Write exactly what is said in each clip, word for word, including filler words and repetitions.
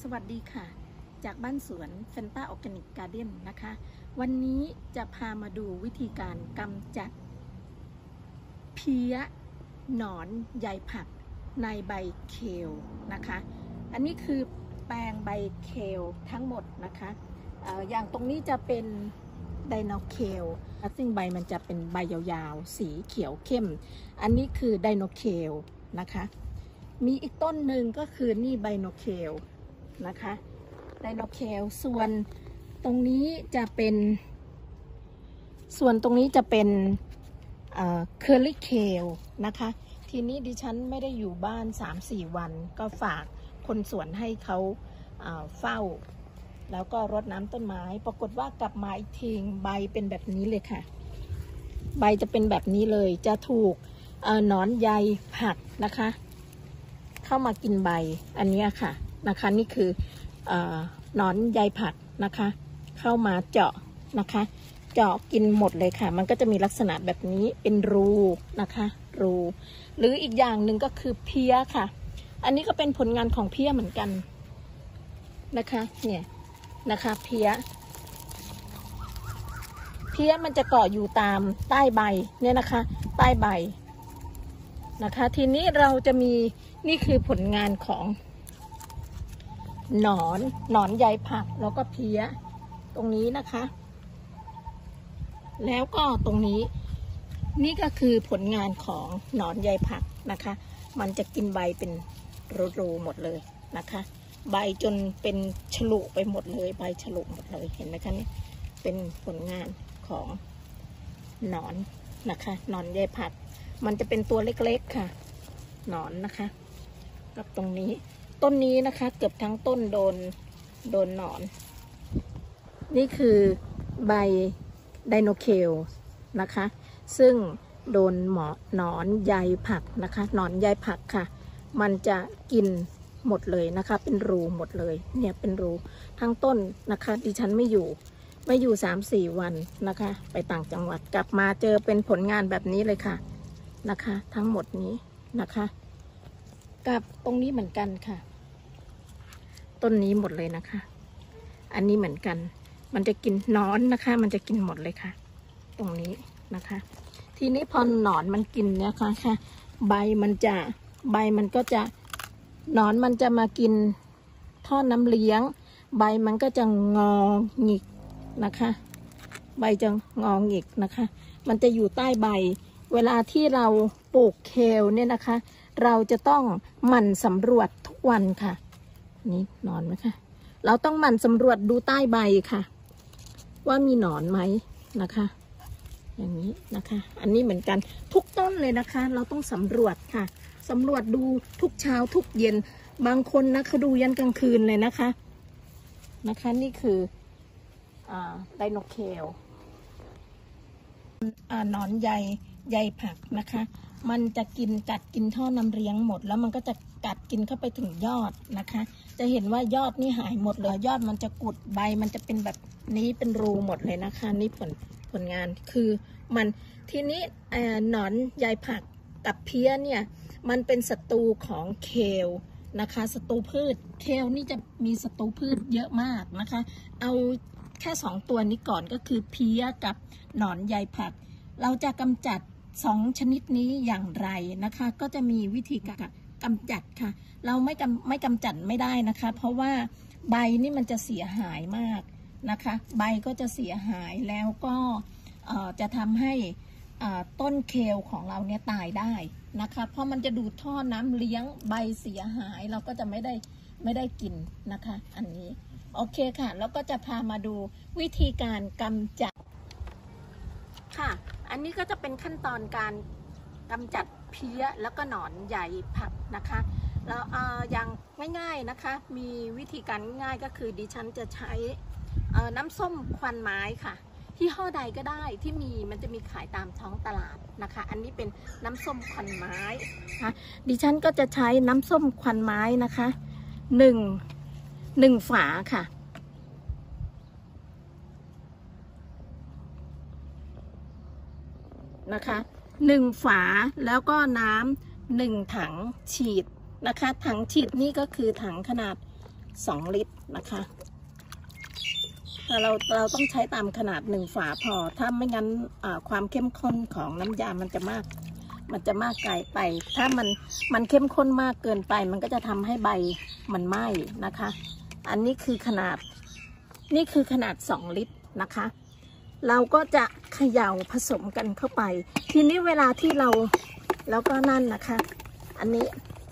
สวัสดีค่ะจากบ้านสวนเฟนต้าออร์แกนิกการ์เด้นนะคะวันนี้จะพามาดูวิธีการกำจัดเพี้ยหนอนใยผักในใบเคลนะคะอันนี้คือแปลงใบเคลทั้งหมดนะคะเอ่ออย่างตรงนี้จะเป็นไดโนเคลซึ่งใบมันจะเป็นใบยาวๆสีเขียวเข้มอันนี้คือไดโนเคลนะคะมีอีกต้นหนึ่งก็คือนี่ไบโนเคลนะคะไดโนเคลส่วนตรงนี้จะเป็นส่วนตรงนี้จะเป็นเคอร์ลี่เคลนะคะทีนี้ดิฉันไม่ได้อยู่บ้าน สามสี่ วันก็ฝากคนสวนให้เขาเฝ้าแล้วก็รดน้ำต้นไม้ปรากฏว่ากลับมาอีกทีใบเป็นแบบนี้เลยค่ะใบจะเป็นแบบนี้เลยจะถูกหนอนใยผักนะคะเข้ามากินใบอันนี้ค่ะนะคะนี่คือหนอนใยผักนะคะเข้ามาเจาะนะคะเจาะกินหมดเลยค่ะมันก็จะมีลักษณะแบบนี้เป็นรูนะคะรูหรืออีกอย่างหนึ่งก็คือเพี้ยค่ะอันนี้ก็เป็นผลงานของเพี้ยเหมือนกันนะคะเนี่ยนะคะเพี้ยเพี้ยมันจะเกาะอยู่ตามใต้ใบเนี่ยนะคะใต้ใบนะคะทีนี้เราจะมีนี่คือผลงานของหนอนหนอนใยผักแล้วก็เพี้ยตรงนี้นะคะแล้วก็ตรงนี้นี่ก็คือผลงานของหนอนใยผักนะคะมันจะกินใบเป็นรูๆหมดเลยนะคะใบจนเป็นฉลุไปหมดเลยใบฉลุหมดเลยเห็นไหมคะนี่เป็นผลงานของหนอนนะคะหนอนใยผักมันจะเป็นตัวเล็กๆค่ะหนอนนะคะกับตรงนี้ต้นนี้นะคะเกือบทั้งต้นโดนโดนหนอนนี่คือใบไดโนเคลนะคะซึ่งโดนหมอหนอนใยผักนะคะหนอนใยผักค่ะมันจะกินหมดเลยนะคะเป็นรูหมดเลยเนี่ยเป็นรูทั้งต้นนะคะดิฉันไม่อยู่ไม่อยู่ สามสี่ วันนะคะไปต่างจังหวัดกลับมาเจอเป็นผลงานแบบนี้เลยค่ะนะคะทั้งหมดนี้นะคะกับตรงนี้เหมือนกันค่ะต้นนี้หมดเลยนะคะอันนี้เหมือนกันมันจะกินหนอนนะคะมันจะกินหมดเลยค่ะตรงนี้นะคะทีนี้พอหนอนมันกินเนี่ยค่ะค่ะใบมันจะใบมันก็จะหนอนมันจะมากินท่อน้ำเลี้ยงใบมันก็จะงอหงิกนะคะใบจะงอหงิกนะคะมันจะอยู่ใต้ใบเวลาที่เราปลูกเคลเนี่ยนะคะเราจะต้องหมั่นสำรวจทุกวันค่ะนี่หนอนไหมคะเราต้องหมั่นสำรวจดูใต้ใบค่ะว่ามีหนอนไหมนะคะอย่างนี้นะคะอันนี้เหมือนกันทุกต้นเลยนะคะเราต้องสำรวจค่ะสำรวจดูทุกเช้าทุกเย็นบางคนนะเขาดูยันกลางคืนเลยนะคะนะคะนี่คือไดโนเคลหนอนใยใยผักนะคะมันจะกินกัดกินท่อน้ำเลี้ยงหมดแล้วมันก็จะกัดกินเข้าไปถึงยอดนะคะจะเห็นว่ายอดนี่หายหมดเลยยอดมันจะกุดใบมันจะเป็นแบบนี้เป็นรูหมดเลยนะคะนี่ผลผลงานคือมันทีนี้หนอนใยผักกับเพี้ยเนี่ยมันเป็นศัตรูของเคลนะคะศัตรูพืชเคลนี่จะมีศัตรูพืชเยอะมากนะคะเอาแค่สองตัวนี้ก่อนก็คือเพี้ยกับหนอนใยผักเราจะกำจัดสองชนิดนี้อย่างไรนะคะก็จะมีวิธีการกำจัดค่ะเราไม่กำไม่กำจัดไม่ได้นะคะเพราะว่าใบนี่มันจะเสียหายมากนะคะใบก็จะเสียหายแล้วก็จะทำให้ต้นเคลของเราเนี่ยตายได้นะคะเพราะมันจะดูดท่อน้ำเลี้ยงใบเสียหายเราก็จะไม่ได้ไม่ได้กินนะคะอันนี้โอเคค่ะแล้วก็จะพามาดูวิธีการกำจัดค่ะอันนี้ก็จะเป็นขั้นตอนการกำจัดเพี้ยแล้วก็หนอนใยผักนะคะแล้วอย่างง่ายๆนะคะมีวิธีการง่ายๆก็คือดิฉันจะใช้น้ำส้มควันไม้ค่ะที่ห้อใดก็ได้ที่มีมันจะมีขายตามท้องตลาดนะคะอันนี้เป็นน้ำส้มควันไม้ค่ะดิฉันก็จะใช้น้ำส้มควันไม้นะคะหนึ่งหนึ่งฝาค่ะนะคะหนึ่งฝาแล้วก็น้ำหนึ่งถังฉีดนะคะถังฉีดนี่ก็คือถังขนาดสองลิตรนะคะเราเราต้องใช้ตามขนาดหนึ่งฝาพอถ้าไม่งั้นความเข้มข้นของน้ำยามันจะมากมันจะมากไกลไปถ้ามันมันเข้มข้นมากเกินไปมันก็จะทำให้ใบมันไหม้นะคะอันนี้คือขนาดนี่คือขนาดสองลิตรนะคะเราก็จะเขย่าผสมกันเข้าไปทีนี้เวลาที่เราแล้วก็นั่นนะคะอันนี้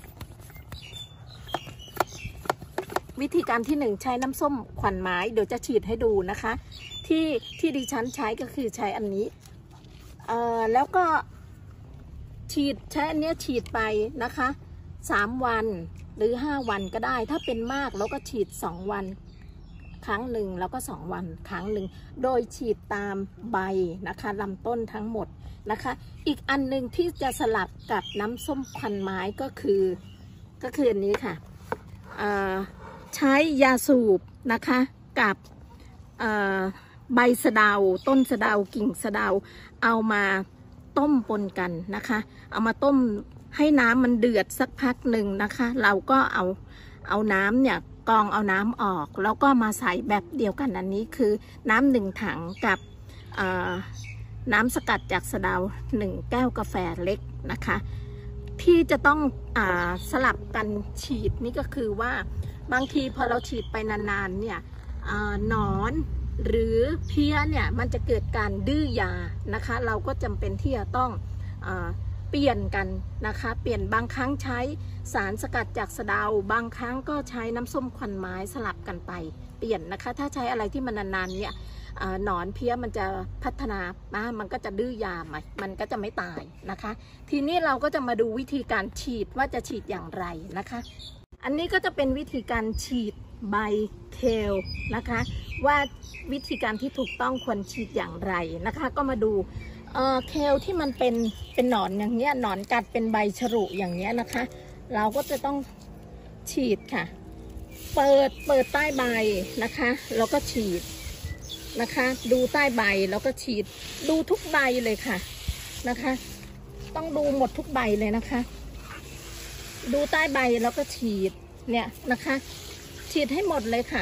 วิธีการที่หนึ่งใช้น้ำส้มขวัญไม้เดี๋ยวจะฉีดให้ดูนะคะที่ที่ดิฉันใช้ก็คือใช้อันนี้เอ่อแล้วก็ฉีดใช้อันนี้ฉีดไปนะคะสามวันหรือห้าวันก็ได้ถ้าเป็นมากแล้วก็ฉีดสองวันครั้งหนึ่งแล้วก็สองวันครั้งหนึ่งโดยฉีดตามใบนะคะลำต้นทั้งหมดนะคะอีกอันหนึ่งที่จะสลับกับน้ำส้มควันไม้ก็คือก็คืออันนี้ค่ะใช้ยาสูบนะคะกับใบสะเดาต้นสะเดากิ่งสะเดาเอามาต้มปนกันนะคะเอามาต้มให้น้ำมันเดือดสักพักหนึ่งนะคะเราก็เอาเอาน้ำเนี่ยกรองเอาน้ำออกแล้วก็มาใส่แบบเดียวกันอันนี้คือน้ำหนึ่งถังกับน้ำสกัดจากสะเดาหนึ่งแก้วกาแฟเล็กนะคะที่จะต้องอ่าสลับกันฉีดนี่ก็คือว่าบางทีพอเราฉีดไปนานๆเนี่ยหนอนหรือเพี้ยเนี่ยมันจะเกิดการดื้อยานะคะเราก็จำเป็นที่จะต้องอ่าเปลี่ยนกันนะคะเปลี่ยนบางครั้งใช้สารสกัดจากสะเดาบางครั้งก็ใช้น้ำส้มควันไม้สลับกันไปเปลี่ยนนะคะถ้าใช้อะไรที่มันนานๆเนี่ยหนอนเพี้ยมันจะพัฒนามันก็จะดื้อยามันก็จะไม่ตายนะคะทีนี้เราก็จะมาดูวิธีการฉีดว่าจะฉีดอย่างไรนะคะอันนี้ก็จะเป็นวิธีการฉีดใบเคลนะคะว่าวิธีการที่ถูกต้องควรฉีดอย่างไรนะคะก็มาดูเอ่อเคลที่มันเป็นเป็นหนอนอย่างเงี้ยหนอนกัดเป็นใบฉลุอย่างเงี้ยนะคะเราก็จะต้องฉีดค่ะเปิดเปิดใต้ใบนะคะแล้วก็ฉีดนะคะดูใต้ใบแล้วก็ฉีดดูทุกใบเลยค่ะนะคะต้องดูหมดทุกใบเลยนะคะดูใต้ใบแล้วก็ฉีดเนี่ยนะคะฉีดให้หมดเลยค่ะ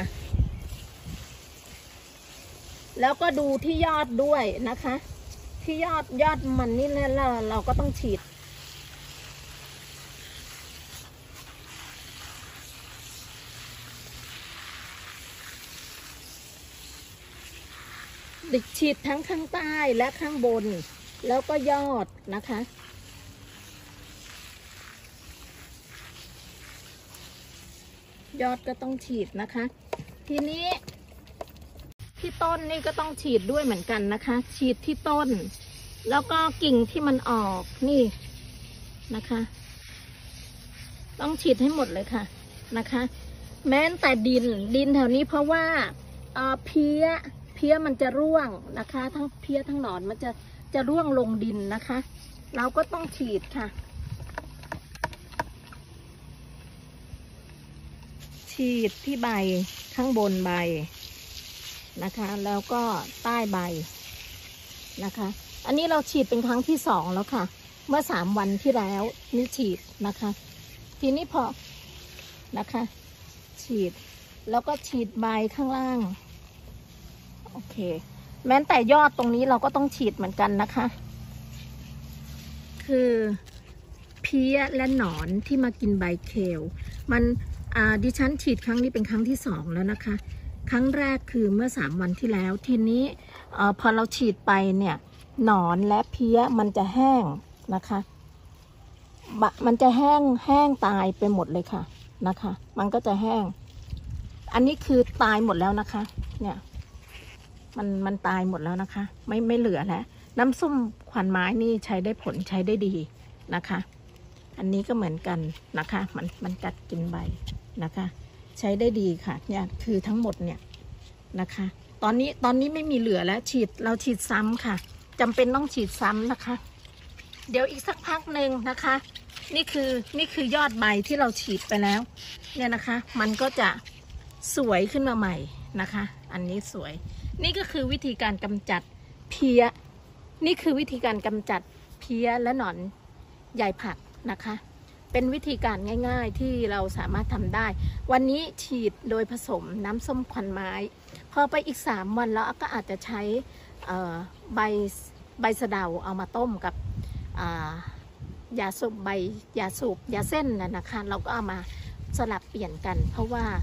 แล้วก็ดูที่ยอดด้วยนะคะที่ยอดยอดมันนี่แล้วเราเราก็ต้องฉีดดิฉีดทั้งข้างใต้และข้างบนแล้วก็ยอดนะคะยอดก็ต้องฉีดนะคะทีนี้ที่ต้นนี่ก็ต้องฉีดด้วยเหมือนกันนะคะฉีดที่ต้นแล้วก็กิ่งที่มันออกนี่นะคะต้องฉีดให้หมดเลยค่ะนะคะแม้แต่ดินดินแถวนี้เพราะว่าเพี้ยเพี้ยมันจะร่วงนะคะทั้งเพี้ยทั้งหนอนมันจะจะร่วงลงดินนะคะเราก็ต้องฉีดค่ะฉีดที่ใบข้างบนใบนะคะแล้วก็ใต้ใบนะคะอันนี้เราฉีดเป็นครั้งที่สองแล้วค่ะเมื่อสามวันที่แล้วนี่ฉีดนะคะทีนี้พอนะคะฉีดแล้วก็ฉีดใบข้างล่างโอเคแม้แต่ยอดตรงนี้เราก็ต้องฉีดเหมือนกันนะคะคือเพี้ยและหนอนที่มากินใบเคลมันดิฉันฉีดครั้งนี้เป็นครั้งที่สองแล้วนะคะครั้งแรกคือเมื่อสามวันที่แล้วทีนี้อพอเราฉีดไปเนี่ยหนอนและเพี้ยมันจะแห้งนะคะมันจะแห้งแห้งตายไปหมดเลยค่ะนะคะมันก็จะแห้งอันนี้คือตายหมดแล้วนะคะเนี่ยมันมันตายหมดแล้วนะคะไม่ไม่เหลือแล้วน้ำส้มขวัญไม้นี่ใช้ได้ผลใช้ได้ดีนะคะอันนี้ก็เหมือนกันนะคะมันมันกัดกินใบนะคะใช้ได้ดีค่ะเนี่ยคือทั้งหมดเนี่ยนะคะตอนนี้ตอนนี้ไม่มีเหลือแล้วฉีดเราฉีดซ้ำค่ะจำเป็นต้องฉีดซ้ำนะคะเดี๋ยวอีกสักพักหนึ่งนะคะนี่คือนี่คือยอดใบที่เราฉีดไปแล้วเนี่ยนะคะมันก็จะสวยขึ้นมาใหม่นะคะอันนี้สวยนี่ก็คือวิธีการกำจัดเพี้ยนี่คือวิธีการกำจัดเพี้ยและหนอนใยผักนะคะเป็นวิธีการง่ายๆที่เราสามารถทำได้ วันนี้ฉีดโดยผสมน้ำส้มควันไม้พอไปอีกสามวันแล้วก็อาจจะใช้ใบใบสะเดาเอามาต้มกับยาสูบใบยาสูบยาเส้นนะนะคะเราก็เอามาสลับเปลี่ยนกันเพราะว่า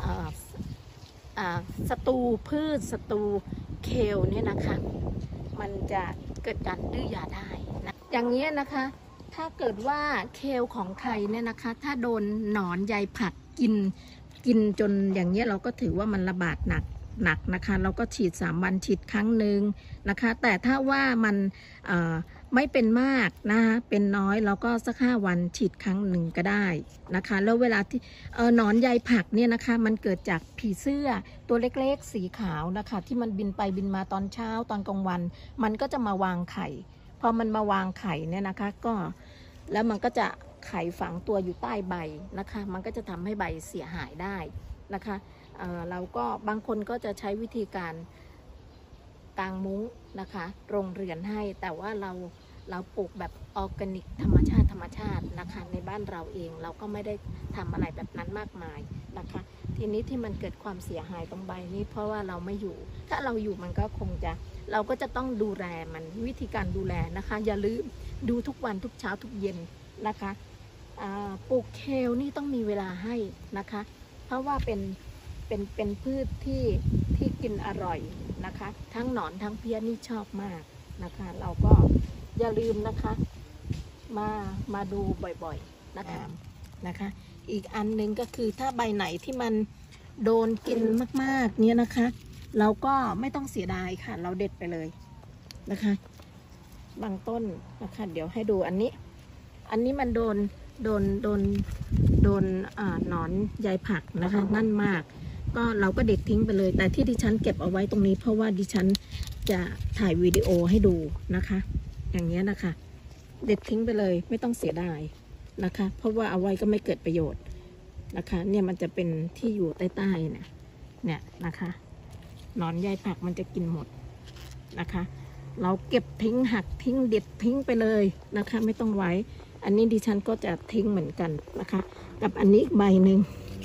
ศัตรูพืชศัตรูเคลเนี่ยนะคะมันจะเกิดการดื้อยาได้นะอย่างนี้นะคะถ้าเกิดว่าเคลของใครเนี่ยนะคะถ้าโดนหนอนใยผักกินกินจนอย่างนี้เราก็ถือว่ามันระบาดหนักหนักนะคะเราก็ฉีดสามวันฉีดครั้งหนึ่งนะคะแต่ถ้าว่ามันไม่เป็นมากนะคะเป็นน้อยเราก็สักห้าวันฉีดครั้งหนึ่งก็ได้นะคะแล้วเวลาที่หนอนใยผักเนี่ยนะคะมันเกิดจากผีเสื้อตัวเล็กๆสีขาวนะคะที่มันบินไปบินมาตอนเช้าตอนกลางวันมันก็จะมาวางไข่พอมันมาวางไข่เนี่ยนะคะก็แล้วมันก็จะไข่ฝังตัวอยู่ใต้ใบนะคะมันก็จะทำให้ใบเสียหายได้นะคะเเราก็บางคนก็จะใช้วิธีการกางมุ้งนะคะโรงเรือนให้แต่ว่าเราเราปลูกแบบออร์แกนิกธรรมชาติธรรมชาตินะคะในบ้านเราเองเราก็ไม่ได้ทำอะไรแบบนั้นมากมายนะคะทีนี้ที่มันเกิดความเสียหายตรงใบนี้เพราะว่าเราไม่อยู่ถ้าเราอยู่มันก็คงจะเราก็จะต้องดูแลมันวิธีการดูแลนะคะอย่าลืมดูทุกวันทุกเช้าทุกเย็นนะคะปลูกเคลนี่ต้องมีเวลาให้นะคะเพราะว่าเป็นเป็นเป็นพืชที่ที่กินอร่อยนะคะทั้งหนอนทั้งเพี้ยนี่ชอบมากนะคะเราก็อย่าลืมนะคะมามาดูบ่อยๆนะคะนะคะอีกอันหนึ่งก็คือถ้าใบไหนที่มันโดนกินมากๆเนี่ยนะคะเราก็ไม่ต้องเสียดายค่ะเราเด็ดไปเลยนะคะบางต้นนะคะเดี๋ยวให้ดูอันนี้อันนี้มันโดนโดนโดนโดนหนอนใยผักนะคะนั่นมากก็เราก็เด็ดทิ้งไปเลยแต่ที่ดิฉันเก็บเอาไว้ตรงนี้เพราะว่าดิฉันจะถ่ายวิดีโอให้ดูนะคะอย่างเงี้ยนะคะเด็ดทิ้งไปเลยไม่ต้องเสียดายนะคะเพราะว่าเอาไว้ก็ไม่เกิดประโยชน์นะคะเนี่ยมันจะเป็นที่อยู่ใต้ๆเนี่ยเนี่ยนะคะหนอนใยผักมันจะกินหมดนะคะเราเก็บทิ้งหักทิ้งเด็ดทิ้งไปเลยนะคะไม่ต้องไว้อันนี้ดิฉันก็จะทิ้งเหมือนกันนะคะกับอันนี้ใบหนึ่ง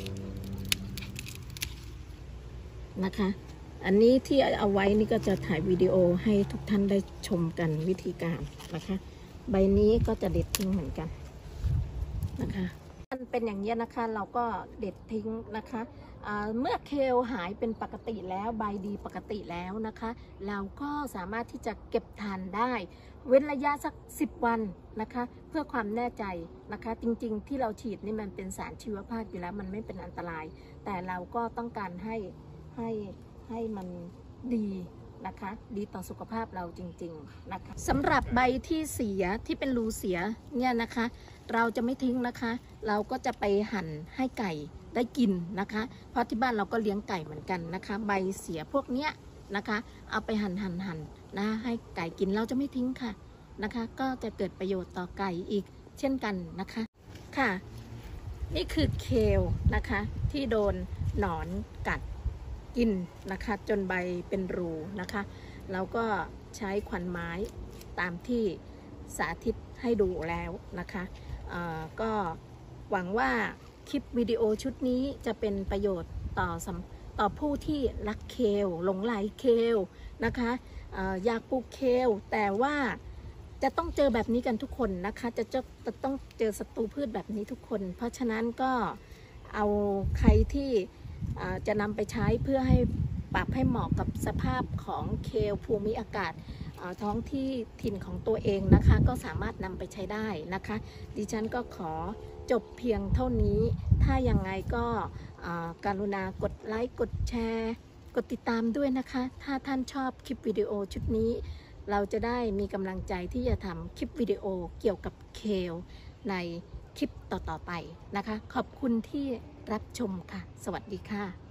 นะคะอันนี้ที่เอาไว้นี่ก็จะถ่ายวิดีโอให้ทุกท่านได้ชมกันวิธีการนะคะใบนี้ก็จะเด็ดทิ้งเหมือนกันนะคะมันเป็นอย่างนี้นะคะเราก็เด็ดทิ้งนะคะเมื่อเคลหายเป็นปกติแล้วใบดีปกติแล้วนะคะเราก็สามารถที่จะเก็บทานได้เว้นระยะสักสิบวันนะคะเพื่อความแน่ใจนะคะจริงๆที่เราฉีดนี่มันเป็นสารชีวภาพอยู่แล้วมันไม่เป็นอันตรายแต่เราก็ต้องการให้ให้ให้มันดีนะคะดีต่อสุขภาพเราจริงๆนะคะสำหรับใบที่เสียที่เป็นรูเสียเนี่ยนะคะเราจะไม่ทิ้งนะคะเราก็จะไปหั่นให้ไก่ได้กินนะคะเพราะที่บ้านเราก็เลี้ยงไก่เหมือนกันนะคะใบเสียพวกเนี้ยนะคะเอาไปหั่นหั่นหั่นนะให้ไก่กินเราจะไม่ทิ้งค่ะนะคะก็จะเกิดประโยชน์ต่อไก่อีกเช่นกันนะคะค่ะนี่คือเคลนะคะที่โดนหนอนกัดกินนะคะจนใบเป็นรูนะคะเราก็ใช้ขวัญไม้ตามที่สาธิตให้ดูแล้วนะคะก็หวังว่าคลิปวิดีโอชุดนี้จะเป็นประโยชน์ต่อต่อผู้ที่รักเคลหลงไหลเคลนะคะอยากปลูกเคลแต่ว่าจะต้องเจอแบบนี้กันทุกคนนะคะจะจะจะต้องเจอศัตรูพืชแบบนี้ทุกคนเพราะฉะนั้นก็เอาใครที่จะนำไปใช้เพื่อให้ปรับให้เหมาะกับสภาพของเคลภูมิอากาศท้องที่ถิ่นของตัวเองนะคะก็สามารถนำไปใช้ได้นะคะดิฉันก็ขอจบเพียงเท่านี้ถ้ายังไงก็กรุณากดไลค์กดแชร์กดติดตามด้วยนะคะถ้าท่านชอบคลิปวิดีโอชุดนี้เราจะได้มีกำลังใจที่จะทำคลิปวิดีโอเกี่ยวกับเคลในคลิปต่อๆไปนะคะขอบคุณที่รับชมค่ะสวัสดีค่ะ